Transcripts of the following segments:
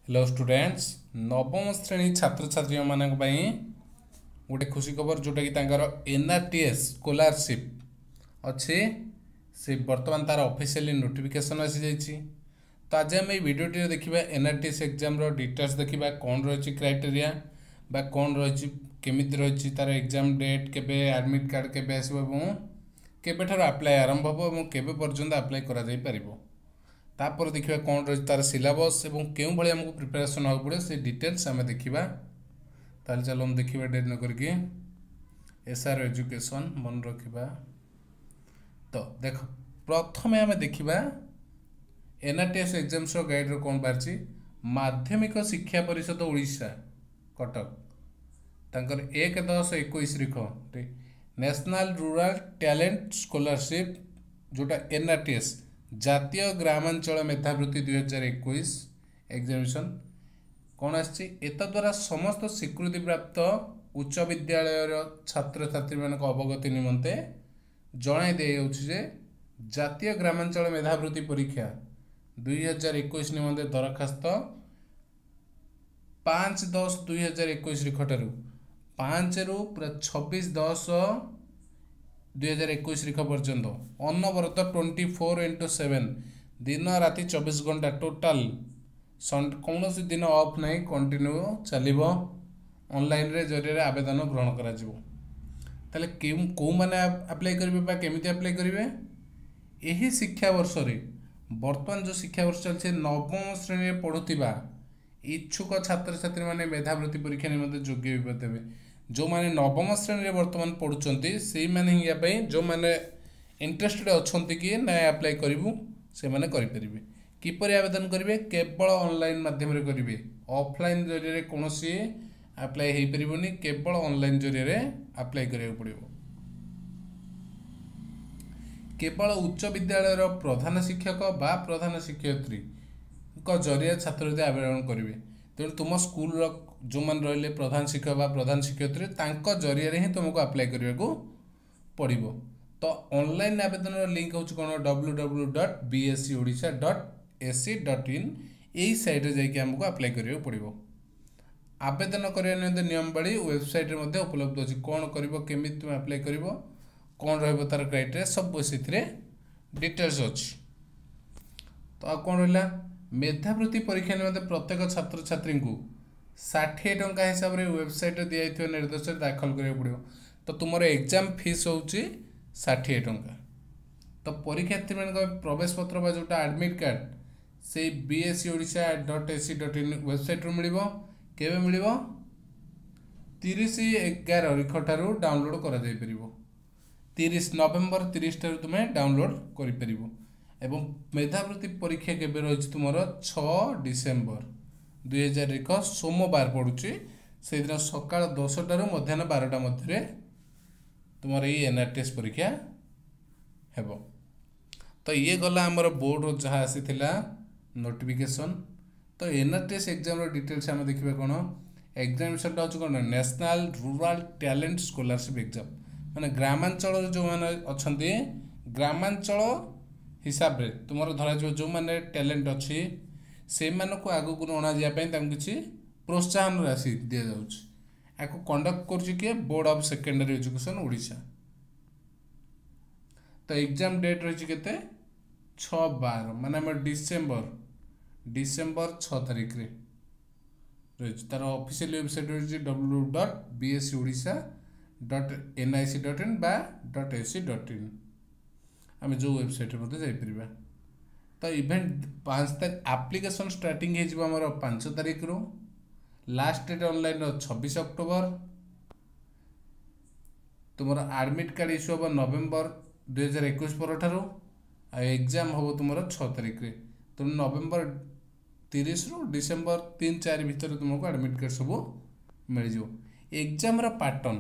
Hello students नवम श्रेणी छात्र छात्री मानक पई गोटे खुशी खबर जोटा कि तांकर NRTS स्कॉलरशिप अच्छे से वर्तमान तार ऑफिशियली नोटिफिकेशन आसी जाइए। तो आज आम वीडियो टी देखा NRTS एग्जाम रो डिटेल्स देखा कौन रही क्राइटेरिया बा कौन रही केमी रही तार एग्जाम डेट केबे एडमिट कार्ड केबे आसो केबे ठार अप्लाई आरंभ हो और केबे पर्यंत अप्लाई करा जाई परिबो। तापर देखिए कौन रही तार सिलेबस और क्यों भाई आमको प्रिपेरेसन हाँ पड़े से डिटेल्स आम देखा। ताल चलो हम देखा डेट न करके SR एजुकेशन मन रखा। तो देख प्रथम आम देखा NRTS एग्जाम्स गाइड कौन बाहरी माध्यमिक शिक्षा परिषद ओडिशा कटक तांकर 1/10/21 लिख नेशनल रूरल टैलेंट स्कॉलरशिप जोटा NRTS जातीय ग्रामांचल मेधावृत्ति 2021 एग्जामिनेशन कौन आद्वारा समस्त स्वीकृति प्राप्त उच्च विद्यालय छात्र छात्री मान अवगति निमंते जणाई दिए जातीय ग्रामांचल मेधावृत्ति परीक्षा 2021 निमंते दरखास्त 5/10/2021 लिखठारू 5 ରୁ पूरा 26/10/2021 लिख पर्यंत अनवरत 24/7 दिन राति 24 घंटा टोटाल कौन दिन ऑफ नहीं कंटिन्यू चलो ऑनलाइन रे जरिए आवेदन ग्रहण करा ताले कौ माने अप्लाई करेंगे केमिति अप्लाई करेंगे यही शिक्षा वर्ष रे वर्तमान जो शिक्षा वर्ष चलছে नवम श्रेणी पढ़ुवा इच्छुक छात्र छात्री माने मेधावृत्ति परीक्षा निमंते योग्य देवे जो माने नवम श्रेणी वर्तमान पढ़ुंट से मैंने जो मैंने इंटरेस्टेड अच्छा कि ना अप्लाई करूँ से मैंने करेंगे किपर आवेदन करेंगे केवल ऑनलाइन माध्यम करेंगे ऑफलाइन जरिए कौन अप्लाई हो पारनि केवल ऑनलाइन जरिए अप्लाई करा पड़ो। केवल उच्च विद्यालय प्रधान शिक्षक बा प्रधान शिक्षयित्री जरिए छात्र आवेदन करेंगे तेणु तुम स्कूल जो मैंने रही प्रधान शिक्षक बा प्रधान शिक्षयित्री जरिए ही तुमको अप्लाई करने को पड़ो। तो ऑनलाइन आवेदन लिंक हूँ कौन www.bscodisha.ac.in यही साइट जाकि आमको अप्लाई करा पड़ो। आवेदन करने निमंते नियमावली वेबसाइट उपलब्ध अच्छी कौन कर तुम अप्लाई कर कौन तार क्राइटेरिया सब से डिटेल्स अच्छी। तो आ कौन रहा मेधावृत्ति परीक्षा निमंते प्रत्येक छात्र छात्री को 60 टंका हिसाब से वेबसाइट दिखाई निर्देश दाखल करा पड़ो। तो तुम एग्जाम फीस हूँ 60 टंका। तो परीक्षार्थी मान प्रवेश पत्र जोटा एडमिट कार्ड से bscodisha.ac.in वेबसाइट मिल केवे मिल 30/11 लिखठारू डाउनलोड कर 30 नवेम्बर 30 ठारू तुम डाउनलोड कर मेधावृत्ति परीक्षा केवे रही तुम 6 डिसेम्बर 2021 सोमवार पड़ुची से दिन सकाल 10टारू मध्याह्न 12टा मध्य तुम ये NRTS परीक्षा हेब। तो ये गला आमर बोर्ड जहाँ आसी नोटिफिकेशन। तो NRTS एग्जाम डिटेल्स आम देखा कौन एग्जामिनेशन हूँ कौन national rural talent scholarship exam माने ग्रामांचल जो मैंने अच्छा ग्रामांचल हिसाब से तुम धर जो मैंने टैलेंट अच्छी से को आगू अणाजापी किसी प्रोत्साहन राशि दि जाऊँ कंडक्ट कर board of secondary education Odisha. तो एग्जाम डेट रही के 6/12 माने डिसेम्बर 6 तारीख रे रही तार ऑफिशियल वेबसाइट रही www.bscodisha.nic.in बा .ac.in आम जो वेबसाइट जापर। तो इवेंट 5 तारीख एप्लिकेशन स्टार्टिंग होमर 5 तारीख रू लास्ट डेट ऑनलाइन 26 अक्टोबर तुम एडमिट कार्ड इश्यू हम नवेम्बर 2021 पर एग्जाम हम तुम 6 तारीख रे तुम नवेम्बर 30 रू डिसेम्बर 3-4 भितर तुमको एडमिट कार्ड सब मिल जाओ। Exam pattern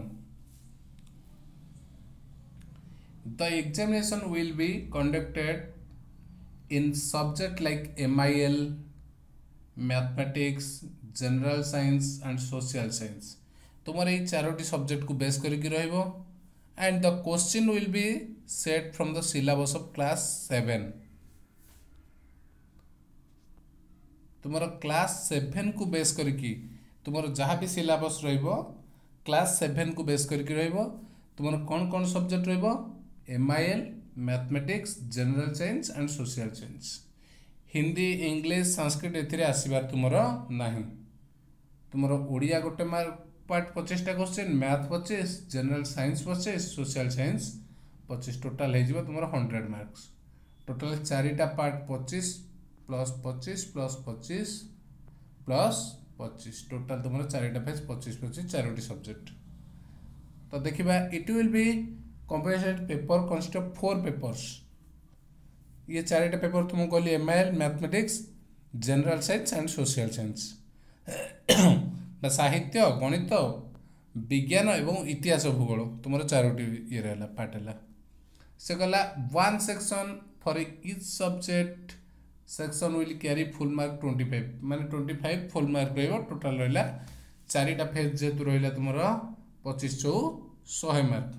the examination will be conducted in subject like MIL, mathematics, general science and social science तुम्हारे ये 4टी सब्जेक्ट को बेस करके रहिबो and the question will be set from the syllabus of class 7। तुमर class 7 को base करके तुमर जहाँ भी सिलेबस रहिबो क्लास 7 को बेस करके रहिबो। तुमर कौन कौन सब्जेक्ट रहिबो MIL mathematics general science and social science. Hindi English Sanskrit एथिरे आसीबार तुमर नाही। तुमर ओडिया गोटे मार्क पार्ट 25टा question math 25 general science 25 social science 25 total हो तुम 100 मार्क्स। टोटाल 4टा part 25 plus 25 plus 25 plus 25 total तुम 4टा पेज 25 25 4टी सब्जेक्ट। तो देखिबा it will be comprehensive paper consist of 4 papers. ये 4टा पेपर तुम कहली MIL mathematics general science and social science साहित्य गणित विज्ञान एवं इतिहास भूगोल तुम 4टी ये रहा पार्ट है। से गला 1 section for each subject section will carry full mark 25 माने 25 फुल मार्क रहिबो। टोटल रहिला 4टा फेज जेतु रहिला तुमर 25 चौ 100 मार्क।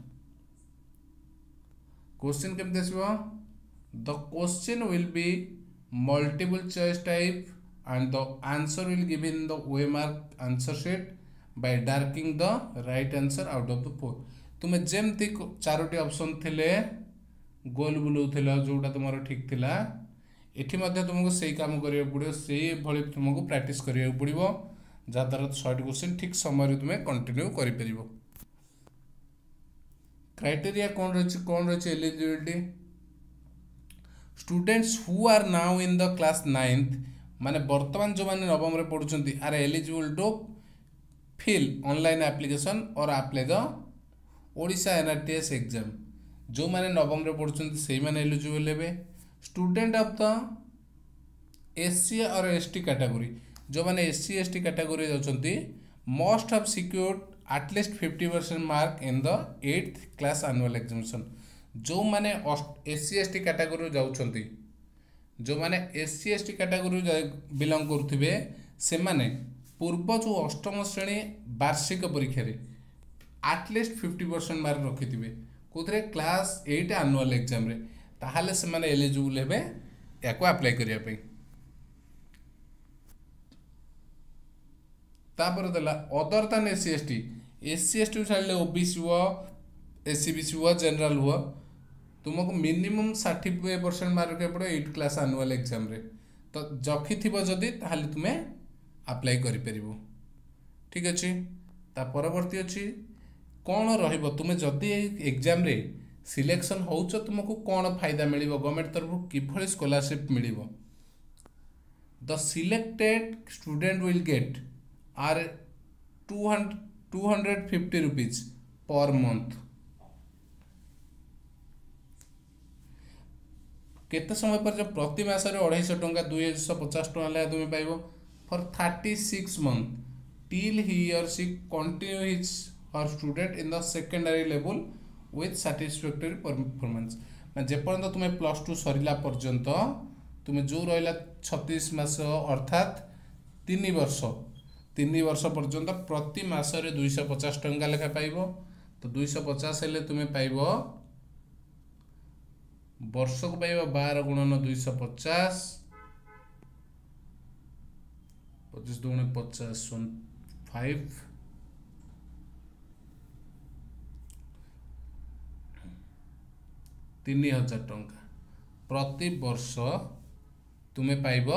क्वेश्चन केमते आसीबो the question will be multiple choice type and the answer will given in the OMR answer sheet by darkening the right answer out of the 4। तुम्हें जेमती 4टी option थिले गोल बुलाउथिला जोटा तुमरो ठीक थिला एठी मध्ये तुमको सेही काम करियो पड़ियो सेही भली तुमको प्रैक्टिस करियो पड़ियो जा द्वारा 100 क्वेश्चन ठीक समय रे तुमे कंटिन्यू करि परिबो। क्राइटेरिया कोन रछि eligibility students who are now in the class 9th माने वर्तमान जो माने नवम रे पढुचंती are eligible to fill online application और apply the Odisha NRTS exam. जो माने नवम रे पढुचंती सेही माने एलिजिबल हेबे। स्टूडेंट ऑफ द SC और ST कैटेगरी जो माने SC ST कैटेगरी जाउचंती must have secured at least 50% mark in the 8th class annual examination. जो माने SC ST कैटेगरी जाउचंती जो माने SC ST कैटेगरी बिलोंग करथिबे से माने पूर्व जो अष्टम श्रेणी वार्षिक परीक्षा रे एटलीस्ट 50% मार्क रखिथिबे कोथरे क्लास 8 एनुअल एग्जाम रे ताहाले से माने एलिजिबल हेबे याको अप्लाई करिया पे। तापर देला अदर देन SC ST छाड़ले OBC हुआ SCBC हुआ जनरल हुआ तुमको मिनिमम 60% मार्क पड़ो 8 क्लास एनुअल एग्जाम रे। तो जखी थी जदि ताहले तुमे अप्लाई करि परिबो। ठीक अछि ता परवर्ती अछि कोन रहिबो तुमे जदि एग्जाम रे सिलेक्शन होउछ तुमको कोन फायदा मिलिबो गवर्नमेंट तरफ किभली स्कॉलरशिप मिलिबो। The selected student will get R 250 rupees per month. केते समय पर जब प्रति मास रे 250 टंका 250 टंका ले तुम पाइबो for 36 month till he or she continue his her student in the secondary level with satisfactory performance. मैं जे पर्यंत तुम +2 सरिला पर्यंत तुम जो रहिला 36 मास अर्थात 3 वर्ष पर्यंत प्रति मास रे 250 टंका लेखा पाइबो। तो 250 हेले तुम पाइबो वर्ष को पाइबा 12 गुणन 250 25 दुणे 50 5 3000 टंका प्रति वर्ष तुम्हें पाइब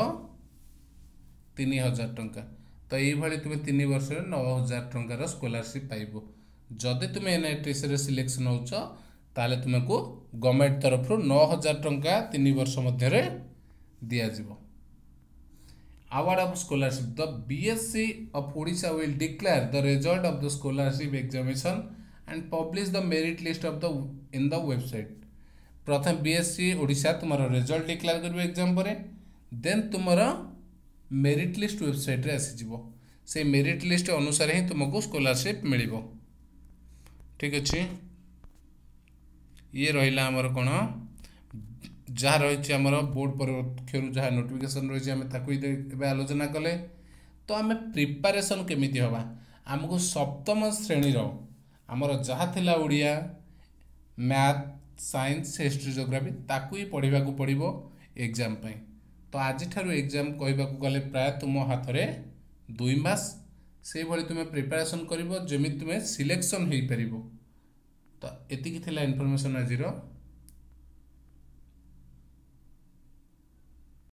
3000 टंका। तो ये तुम्हें 3 वर्ष 9000 टंकार स्कॉलरशिप पाइब। जदि तुम्हें NRTS रे सिलेक्शन होउछ ताले तुमको गवर्नमेंट तरफ 9000 टंका 3 वर्ष मध्य दिया जिवो। Award of scholarship the BSc of Odisha will declare the result of the scholarship examination and publish the merit list of the in the website। प्रथम BSc ओडिशा तुम्हारा रिजल्ट डिक्लेयर करबे एग्जाम परे देन तुम्हारा मेरिट लिस्ट वेबसाइट रे आसी जिवो। से merit list अनुसार ही तुमको स्कॉलरशिप मिलिबो। ठीक अछि ये रहिला हमर कोन जहाँ रही आमर बोर्ड पक्षर जहाँ नोटिफिकेशन रही आम ताकू आलोचना कले। तो आम प्रिपारेसन केमिति हवा आमको सप्तम श्रेणी आमर जहाँ थिला Odia math science history geography ताकू ही पढ़ा को पड़ो एग्जाम पाई। तो आज एग्जाम कहवाक गले प्राय तुम हाथ में 2 मास से भली तुम प्रिपरेशन कर जमी तुम सिलेक्शन हो पार। तो एतिकी थिला इनफॉरमेशन आज।